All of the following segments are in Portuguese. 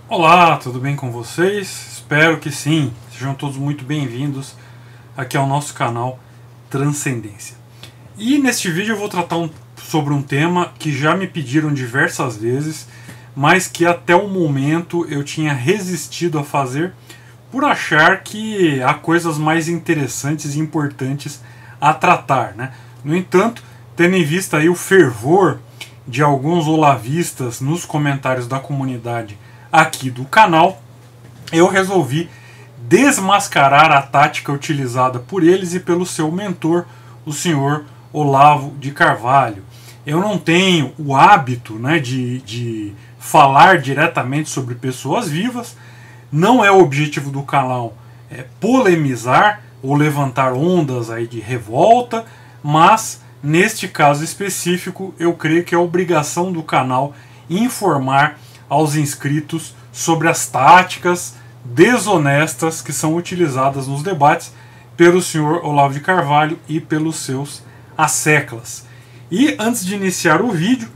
Olá, tudo bem com vocês? Espero que sim. Sejam todos muito bem-vindos aqui ao nosso canal Transcendência. E neste vídeo eu vou tratar sobre um tema que já me pediram diversas vezes, mas que até o momento eu tinha resistido a fazer por achar que há coisas mais interessantes e importantes a tratar, né? No entanto, tendo em vista aí o fervor de alguns olavistas nos comentários da comunidade aqui do canal, eu resolvi desmascarar a tática utilizada por eles e pelo seu mentor, o senhor Olavo de Carvalho. Eu não tenho o hábito, né, de falar diretamente sobre pessoas vivas, não é o objetivo do canal polemizar ou levantar ondas aí de revolta, mas neste caso específico eu creio que é obrigação do canal informar aos inscritos sobre as táticas desonestas que são utilizadas nos debates pelo senhor Olavo de Carvalho e pelos seus asseclas. E antes de iniciar o vídeo,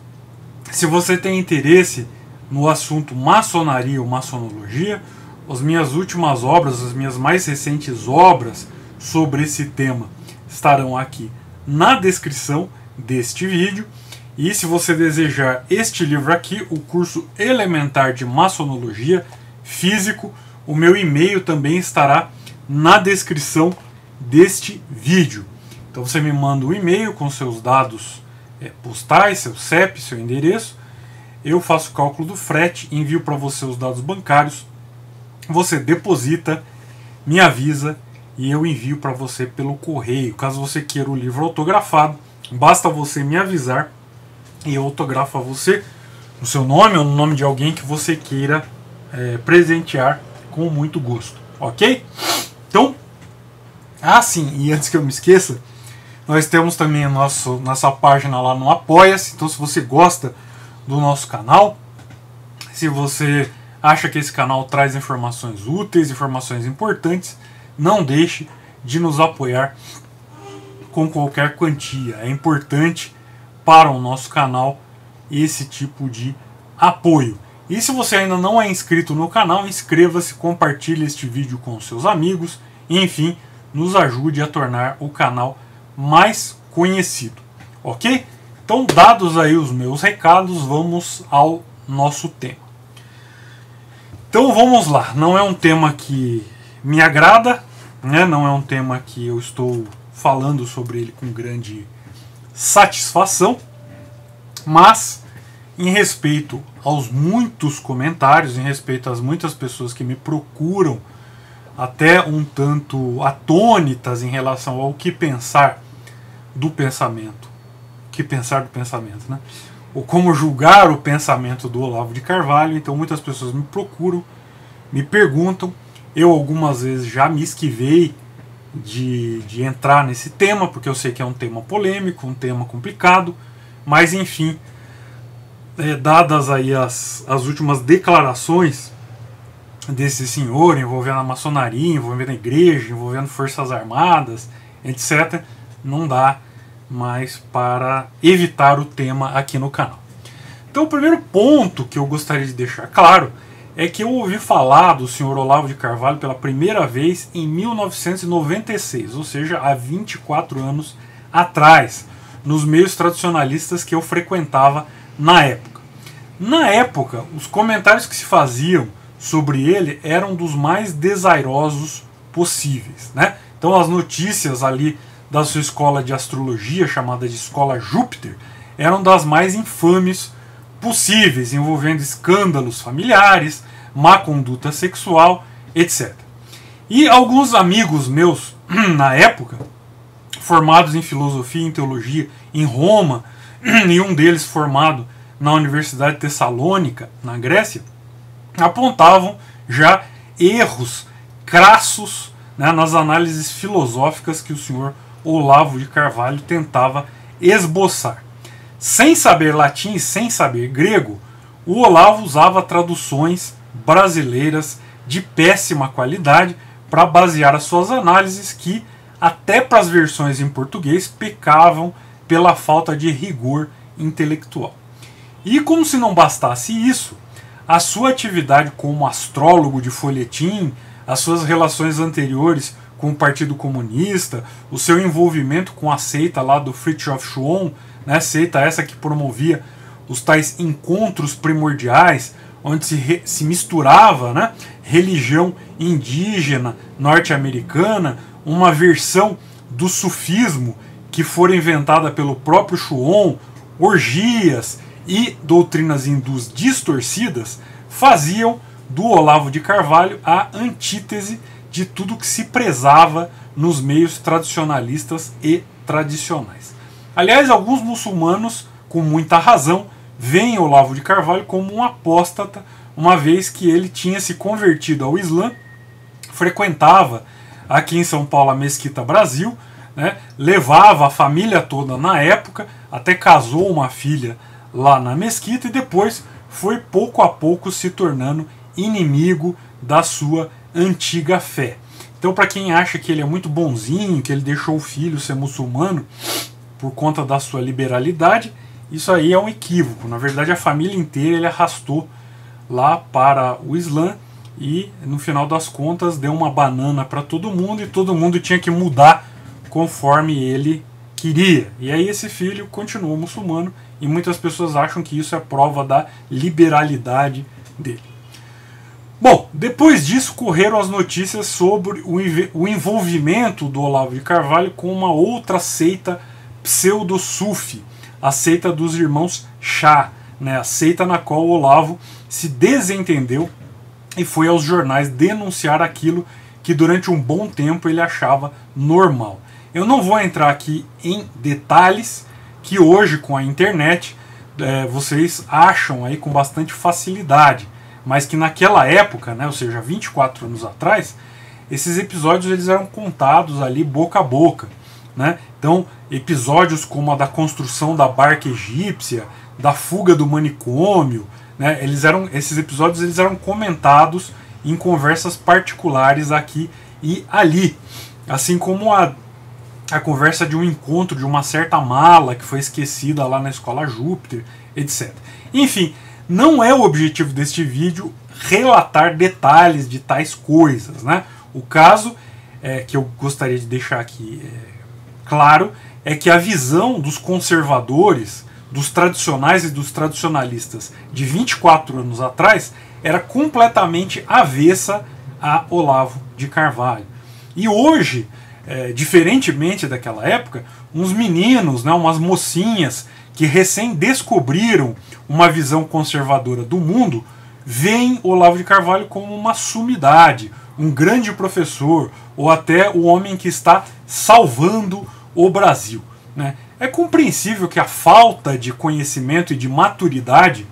se você tem interesse no assunto maçonaria ou maçonologia, as minhas últimas obras, as minhas mais recentes obras sobre esse tema estarão aqui na descrição deste vídeo. E se você desejar este livro aqui, o curso elementar de maçonologia físico, o meu e-mail também estará na descrição deste vídeo. Então você me manda um e-mail com seus dados postais, seu CEP, seu endereço. Eu faço o cálculo do frete, envio para você os dados bancários. Você deposita, me avisa e eu envio para você pelo correio. Caso você queira o livro autografado, basta você me avisar e eu autografo a você no seu nome ou no nome de alguém que você queira presentear com muito gosto, ok? Então, sim, e antes que eu me esqueça, nós temos também a nossa página lá no Apoia-se. Então, se você gosta do nosso canal, se você acha que esse canal traz informações úteis, informações importantes, não deixe de nos apoiar com qualquer quantia. É importante para o nosso canal esse tipo de apoio. E se você ainda não é inscrito no canal, inscreva-se, compartilhe este vídeo com seus amigos e, enfim, nos ajude a tornar o canal mais conhecido, ok? Então, dados aí os meus recados, vamos ao nosso tema. Então vamos lá, não é um tema que me agrada, né? Não é um tema que eu estou falando sobre ele com grande satisfação, mas em respeito aos muitos comentários, em respeito às muitas pessoas que me procuram até um tanto atônitas em relação ao que pensar do pensamento, né? Ou como julgar o pensamento do Olavo de Carvalho. Então muitas pessoas me procuram, me perguntam. Eu algumas vezes já me esquivei de entrar nesse tema, porque eu sei que é um tema polêmico, um tema complicado, mas enfim, dadas aí as últimas declarações desse senhor envolvendo a maçonaria, envolvendo a igreja, envolvendo forças armadas, etc., não dá mais para evitar o tema aqui no canal. Então o primeiro ponto que eu gostaria de deixar claro é que eu ouvi falar do senhor Olavo de Carvalho pela primeira vez em 1996, ou seja, há 24 anos atrás, nos meios tradicionalistas que eu frequentava na época. Na época, os comentários que se faziam sobre ele eram dos mais desairosos possíveis, né? Então as notícias ali da sua escola de astrologia, chamada de Escola Júpiter, eram das mais infames possíveis, envolvendo escândalos familiares, má conduta sexual, etc. E alguns amigos meus, na época, formados em filosofia e em teologia em Roma, e um deles formado na Universidade de Tessalônica, na Grécia, apontavam já erros crassos, né, nas análises filosóficas que o senhor Olavo de Carvalho tentava esboçar. Sem saber latim e sem saber grego, o Olavo usava traduções brasileiras de péssima qualidade para basear as suas análises, que até para as versões em português pecavam pela falta de rigor intelectual. E como se não bastasse isso, a sua atividade como astrólogo de folhetim, as suas relações anteriores com o Partido Comunista, o seu envolvimento com a seita lá do Fridtjof Schwann, né, seita essa que promovia os tais encontros primordiais, onde se misturava, né, religião indígena norte-americana, uma versão do sufismo que fora inventada pelo próprio Schwann, orgias e doutrinas hindus distorcidas, faziam do Olavo de Carvalho a antítese de tudo que se prezava nos meios tradicionalistas e tradicionais. Aliás, alguns muçulmanos, com muita razão, veem Olavo de Carvalho como um apóstata, uma vez que ele tinha se convertido ao Islã, frequentava aqui em São Paulo a Mesquita Brasil, né, levava a família toda na época, até casou uma filha lá na mesquita e depois foi pouco a pouco se tornando inimigo da sua antiga fé. Então, para quem acha que ele é muito bonzinho, que ele deixou o filho ser muçulmano por conta da sua liberalidade, isso aí é um equívoco. Na verdade, a família inteira ele arrastou lá para o Islã e, no final das contas, deu uma banana para todo mundo e todo mundo tinha que mudar conforme ele queria. E aí esse filho continuou muçulmano e muitas pessoas acham que isso é prova da liberalidade dele. Bom, depois disso correram as notícias sobre o envolvimento do Olavo de Carvalho com uma outra seita pseudo-sufi, a seita dos irmãos Shah, né, a seita na qual o Olavo se desentendeu e foi aos jornais denunciar aquilo que durante um bom tempo ele achava normal. Eu não vou entrar aqui em detalhes que hoje com a internet vocês acham aí com bastante facilidade, mas que naquela época, né, ou seja, 24 anos atrás, esses episódios eles eram contados ali boca a boca, né? Então, episódios como a da construção da barca egípcia, da fuga do manicômio, né, esses episódios eles eram comentados em conversas particulares aqui e ali, assim como a conversa de um encontro de uma certa mala que foi esquecida lá na escola Júpiter, etc. Enfim, não é o objetivo deste vídeo relatar detalhes de tais coisas, né? O caso que eu gostaria de deixar aqui claro é que a visão dos conservadores, dos tradicionais e dos tradicionalistas de 24 anos atrás era completamente avessa a Olavo de Carvalho. E hoje, diferentemente daquela época, uns meninos, né, umas mocinhas que recém descobriram uma visão conservadora do mundo, veem Olavo de Carvalho como uma sumidade, um grande professor, ou até o homem que está salvando o Brasil, né? É compreensível que a falta de conhecimento e de maturidade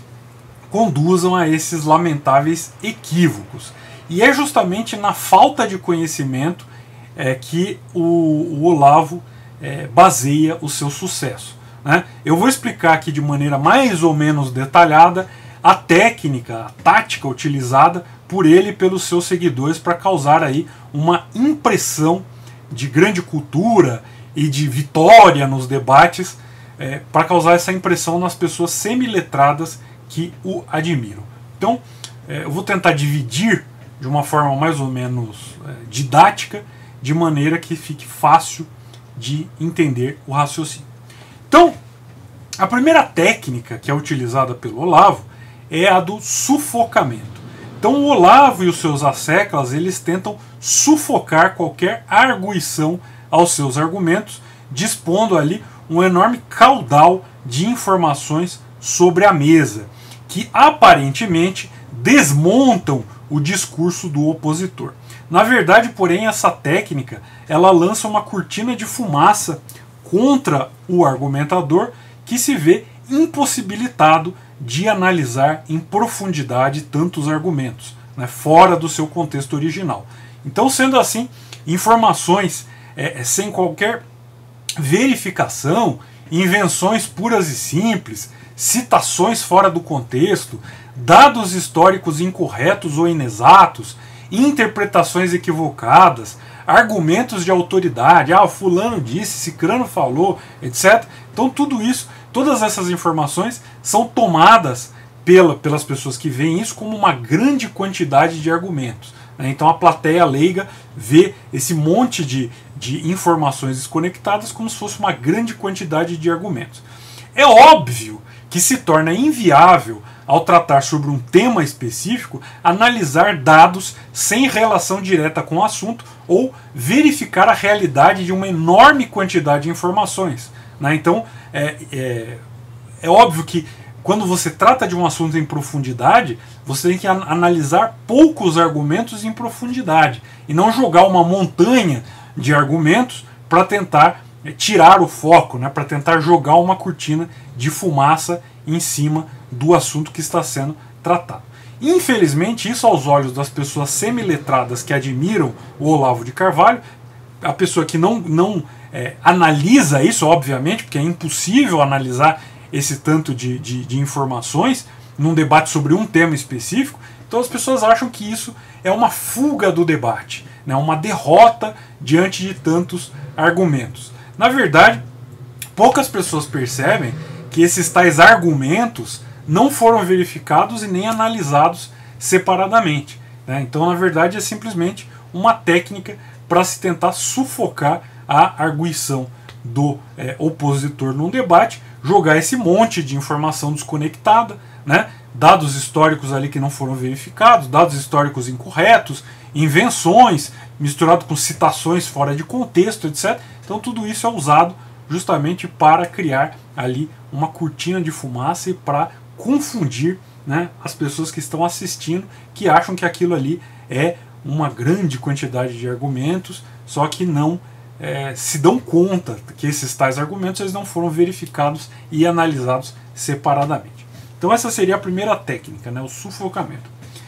conduzam a esses lamentáveis equívocos. E é justamente na falta de conhecimento que o Olavo baseia o seu sucesso, né? Eu vou explicar aqui de maneira mais ou menos detalhada a técnica, a tática utilizada por ele e pelos seus seguidores para causar aí uma impressão de grande cultura e de vitória nos debates, para causar essa impressão nas pessoas semiletradas que o admiram. Então, eu vou tentar dividir de uma forma mais ou menos didática, de maneira que fique fácil de entender o raciocínio. Então, a primeira técnica que é utilizada pelo Olavo é a do sufocamento. Então o Olavo e os seus asseclas, eles tentam sufocar qualquer arguição aos seus argumentos, dispondo ali um enorme caudal de informações sobre a mesa, que aparentemente desmontam o discurso do opositor. Na verdade, porém, essa técnica ela lança uma cortina de fumaça contra o argumentador, que se vê impossibilitado de analisar em profundidade tantos argumentos, né, fora do seu contexto original. Então, sendo assim, informações sem qualquer verificação, invenções puras e simples, citações fora do contexto, dados históricos incorretos ou inexatos, interpretações equivocadas, argumentos de autoridade, fulano disse, cicrano falou, etc. Então tudo isso, todas essas informações são tomadas pelas pessoas que veem isso como uma grande quantidade de argumentos. Então a plateia leiga vê esse monte de informações desconectadas como se fosse uma grande quantidade de argumentos. É óbvio que se torna inviável, ao tratar sobre um tema específico, analisar dados sem relação direta com o assunto ou verificar a realidade de uma enorme quantidade de informações. Então é óbvio que quando você trata de um assunto em profundidade, você tem que analisar poucos argumentos em profundidade e não jogar uma montanha de argumentos para tentar tirar o foco, para tentar jogar uma cortina de fumaça em cima do assunto que está sendo tratado. Infelizmente, isso aos olhos das pessoas semiletradas que admiram o Olavo de Carvalho, a pessoa que não analisa isso, obviamente, porque é impossível analisar esse tanto de informações num debate sobre um tema específico, então as pessoas acham que isso é uma fuga do debate, uma derrota diante de tantos argumentos. Na verdade, poucas pessoas percebem que esses tais argumentos não foram verificados e nem analisados separadamente. Então, na verdade, é simplesmente uma técnica para se tentar sufocar a arguição do opositor num debate, jogar esse monte de informação desconectada, dados históricos ali que não foram verificados, dados históricos incorretos, invenções, misturado com citações fora de contexto, etc. Então tudo isso é usado justamente para criar ali uma cortina de fumaça e para confundir as pessoas que estão assistindo, que acham que aquilo ali é uma grande quantidade de argumentos, só que não se dão conta que esses tais argumentos eles não foram verificados e analisados separadamente. Então essa seria a primeira técnica, o sufocamento.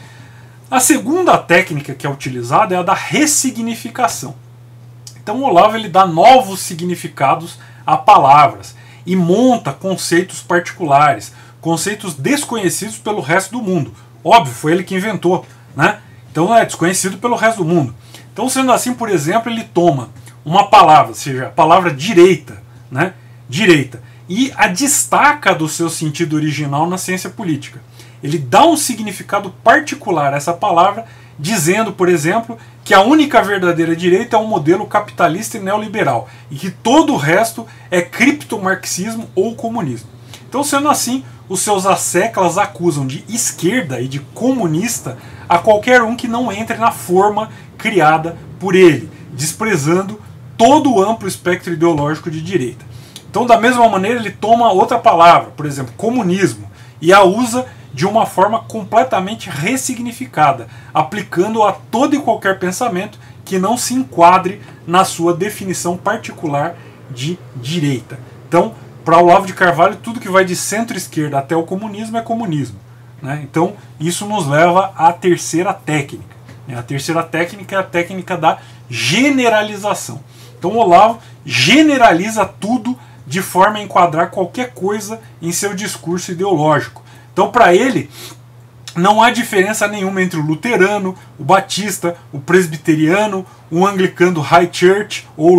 A segunda técnica que é utilizada é a da ressignificação. Então o Olavo ele dá novos significados a palavras e monta conceitos particulares, conceitos desconhecidos pelo resto do mundo. Óbvio, foi ele que inventou, então é desconhecido pelo resto do mundo. Então, sendo assim, por exemplo, ele toma uma palavra, ou seja, a palavra direita, direita, e a destaca do seu sentido original na ciência política. Ele dá um significado particular a essa palavra, dizendo, por exemplo, que a única verdadeira direita é um modelo capitalista e neoliberal, e que todo o resto é criptomarxismo ou comunismo. Então, sendo assim, os seus asseclas acusam de esquerda e de comunista a qualquer um que não entre na forma criada por ele, desprezando todo o amplo espectro ideológico de direita. Então, da mesma maneira, ele toma outra palavra, por exemplo, comunismo, e a usa de uma forma completamente ressignificada, aplicando a todo e qualquer pensamento que não se enquadre na sua definição particular de direita. Então, para o Olavo de Carvalho, tudo que vai de centro-esquerda até o comunismo é comunismo. Então, isso nos leva à terceira técnica. A terceira técnica é a técnica da generalização. Então, o Olavo generaliza tudo de forma a enquadrar qualquer coisa em seu discurso ideológico. Então, para ele, não há diferença nenhuma entre o luterano, o batista, o presbiteriano, o anglicano high church ou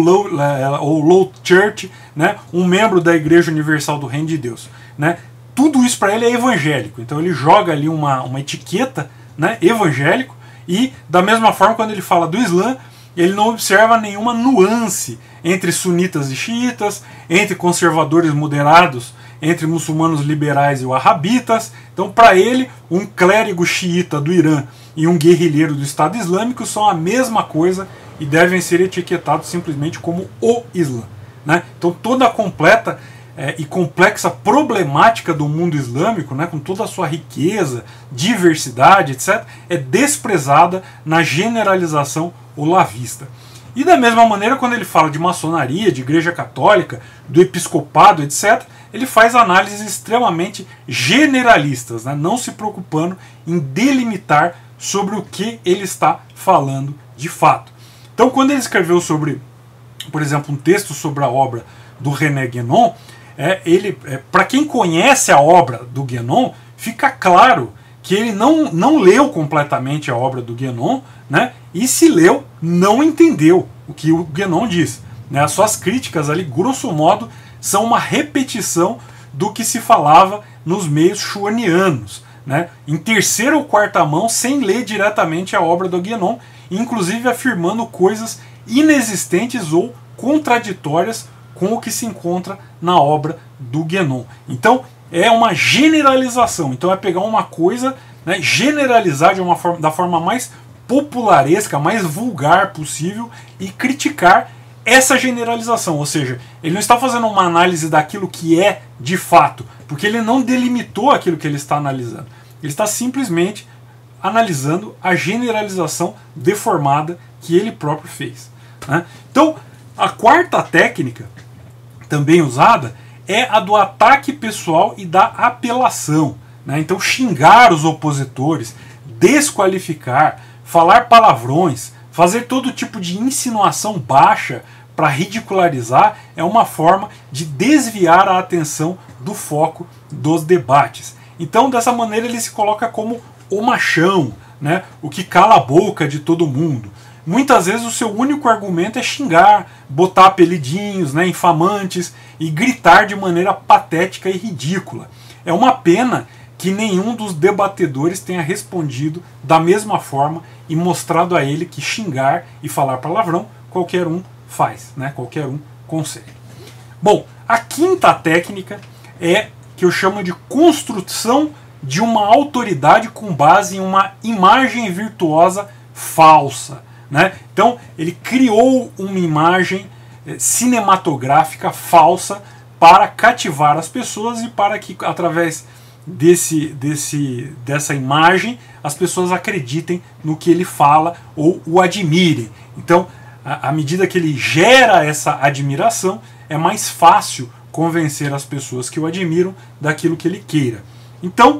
low church, um membro da Igreja Universal do Reino de Deus. Tudo isso para ele é evangélico. Então ele joga ali uma etiqueta evangélico e, da mesma forma, quando ele fala do Islã, ele não observa nenhuma nuance entre sunitas e xiitas, entre conservadores moderados, entre muçulmanos liberais e wahhabitas. Então, para ele, um clérigo xiita do Irã e um guerrilheiro do Estado Islâmico são a mesma coisa e devem ser etiquetados simplesmente como o Islã. Então, toda a completa e complexa problemática do mundo islâmico, com toda a sua riqueza, diversidade, etc., é desprezada na generalização olavista. E da mesma maneira, quando ele fala de maçonaria, de igreja católica, do episcopado, etc., ele faz análises extremamente generalistas, não se preocupando em delimitar sobre o que ele está falando de fato. Então, quando ele escreveu sobre, por exemplo, um texto sobre a obra do René Guénon, para quem conhece a obra do Guénon, fica claro que ele não leu completamente a obra do Guénon, e se leu, não entendeu o que o Guénon diz. As suas críticas ali, grosso modo, são uma repetição do que se falava nos meios chuanianos. né, em terceira ou quarta mão, sem ler diretamente a obra do Guénon, inclusive afirmando coisas inexistentes ou contraditórias com o que se encontra na obra do Guénon. Então é uma generalização, então é pegar uma coisa, né, generalizar da forma mais popularesca, mais vulgar possível e criticar essa generalização, ou seja, ele não está fazendo uma análise daquilo que é de fato, porque ele não delimitou aquilo que ele está analisando. Ele está simplesmente analisando a generalização deformada que ele próprio fez, né? Então, a quarta técnica, também usada, é a do ataque pessoal e da apelação, né? Então, xingar os opositores, desqualificar, falar palavrões, fazer todo tipo de insinuação baixa para ridicularizar é uma forma de desviar a atenção do foco dos debates. Então, dessa maneira, ele se coloca como o machão, né? O que cala a boca de todo mundo. Muitas vezes o seu único argumento é xingar, botar apelidinhos, né, infamantes e gritar de maneira patética e ridícula. É uma pena que nenhum dos debatedores tenha respondido da mesma forma e mostrado a ele que xingar e falar palavrão qualquer um faz, né? Qualquer um consegue. Bom, a quinta técnica é que eu chamo de construção de uma autoridade com base em uma imagem virtuosa falsa, né? Então ele criou uma imagem cinematográfica falsa para cativar as pessoas e para que através dessa imagem as pessoas acreditem no que ele fala ou o admirem. Então, à medida que ele gera essa admiração, é mais fácil convencer as pessoas que o admiram daquilo que ele queira. Então,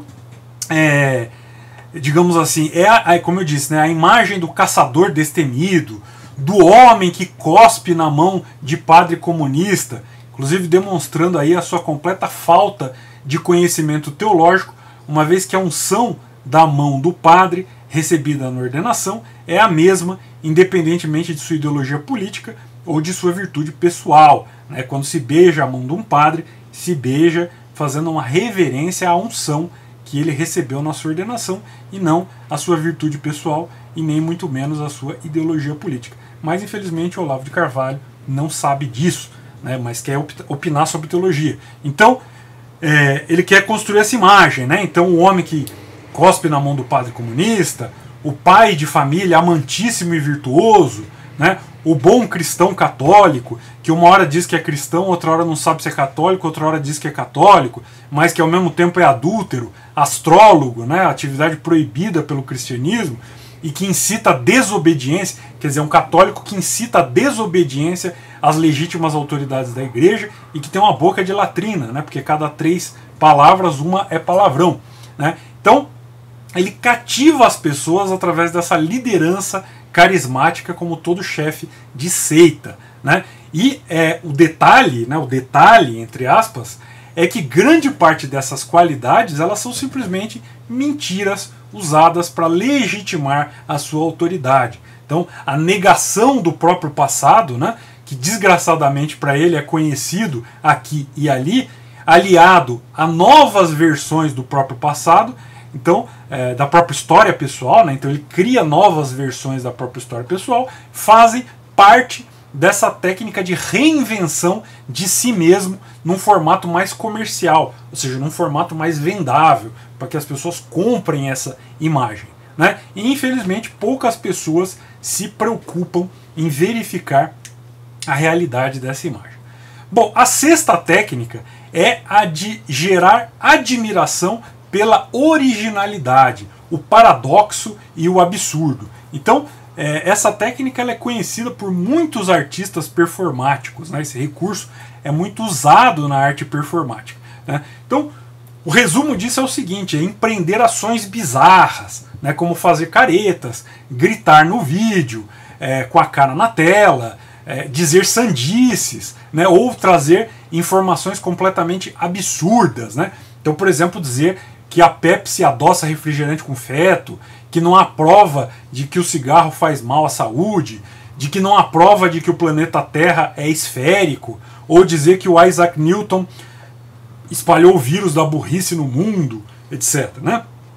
digamos assim, como eu disse, né, a imagem do caçador destemido, do homem que cospe na mão de padre comunista, inclusive demonstrando aí a sua completa falta de conhecimento teológico, uma vez que a unção da mão do padre recebida na ordenação é a mesma, independentemente de sua ideologia política ou de sua virtude pessoal, né? Quando se beija a mão de um padre, se beija fazendo uma reverência à unção que ele recebeu na sua ordenação e não a sua virtude pessoal e nem muito menos a sua ideologia política. Mas infelizmente o Olavo de Carvalho não sabe disso, né? Mas quer opinar sobre teologia. Então ele quer construir essa imagem, né? Então o homem que cospe na mão do padre comunista, o pai de família amantíssimo e virtuoso, né? O bom cristão católico, que uma hora diz que é cristão, outra hora não sabe se é católico, outra hora diz que é católico, mas que ao mesmo tempo é adúltero, astrólogo, né? Atividade proibida pelo cristianismo, e que incita a desobediência, quer dizer, um católico que incita a desobediência às legítimas autoridades da igreja e que tem uma boca de latrina, né? Porque cada 3 palavras, uma é palavrão, né? Então, ele cativa as pessoas através dessa liderança carismática como todo chefe de seita, né? E o detalhe, entre aspas, é que grande parte dessas qualidades elas são simplesmente mentiras usadas para legitimar a sua autoridade. Então, a negação do próprio passado, né, que desgraçadamente para ele é conhecido aqui e ali, aliado a novas versões do próprio passado, então, da própria história pessoal, né, então ele cria novas versões da própria história pessoal, fazem parte dessa técnica de reinvenção de si mesmo num formato mais comercial, ou seja, num formato mais vendável, para que as pessoas comprem essa imagem, né? E infelizmente poucas pessoas se preocupam em verificar a realidade dessa imagem. Bom, a sexta técnica é a de gerar admiração pela originalidade, o paradoxo e o absurdo. Então, essa técnica ela é conhecida por muitos artistas performáticos, né? Esse recurso é muito usado na arte performática, né? Então, o resumo disso é o seguinte: é empreender ações bizarras, né? Como fazer caretas, gritar no vídeo, com a cara na tela, dizer sandices, né? Ou trazer informações completamente absurdas, né? Então, por exemplo, dizer que a Pepsi adoça refrigerante com feto, que não há prova de que o cigarro faz mal à saúde, de que não há prova de que o planeta Terra é esférico, ou dizer que o Isaac Newton espalhou o vírus da burrice no mundo, etc, né?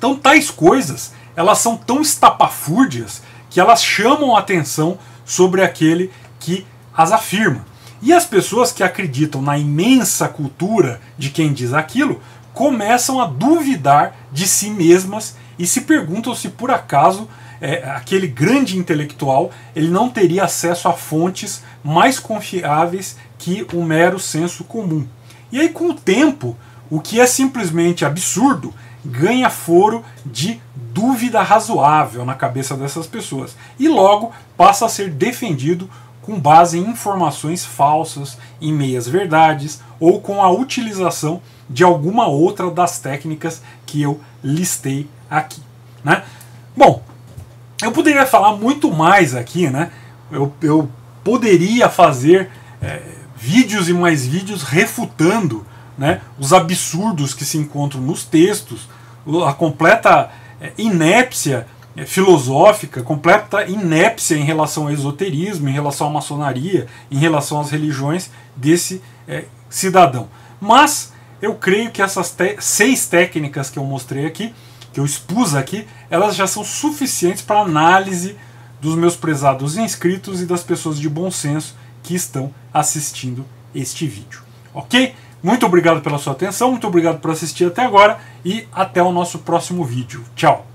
Então tais coisas, elas são tão estapafúrdias que elas chamam a atenção sobre aquele que as afirma. E as pessoas que acreditam na imensa cultura de quem diz aquilo começam a duvidar de si mesmas e se perguntam se por acaso aquele grande intelectual ele não teria acesso a fontes mais confiáveis que o mero senso comum. E aí, com o tempo, o que é simplesmente absurdo ganha foro de dúvida razoável na cabeça dessas pessoas e logo passa a ser defendido com base em informações falsas, em meias verdades ou com a utilização de alguma outra das técnicas que eu listei aqui, né? Bom, eu poderia falar muito mais aqui, né? Eu poderia fazer vídeos e mais vídeos refutando, né, os absurdos que se encontram nos textos, a completa inépcia filosófica, completa inépcia em relação ao esoterismo, em relação à maçonaria, em relação às religiões desse cidadão. Mas eu creio que essas 6 técnicas que eu mostrei aqui, que eu expus aqui, elas já são suficientes para análise dos meus prezados inscritos e das pessoas de bom senso que estão assistindo este vídeo. Ok? Muito obrigado pela sua atenção, muito obrigado por assistir até agora e até o nosso próximo vídeo. Tchau!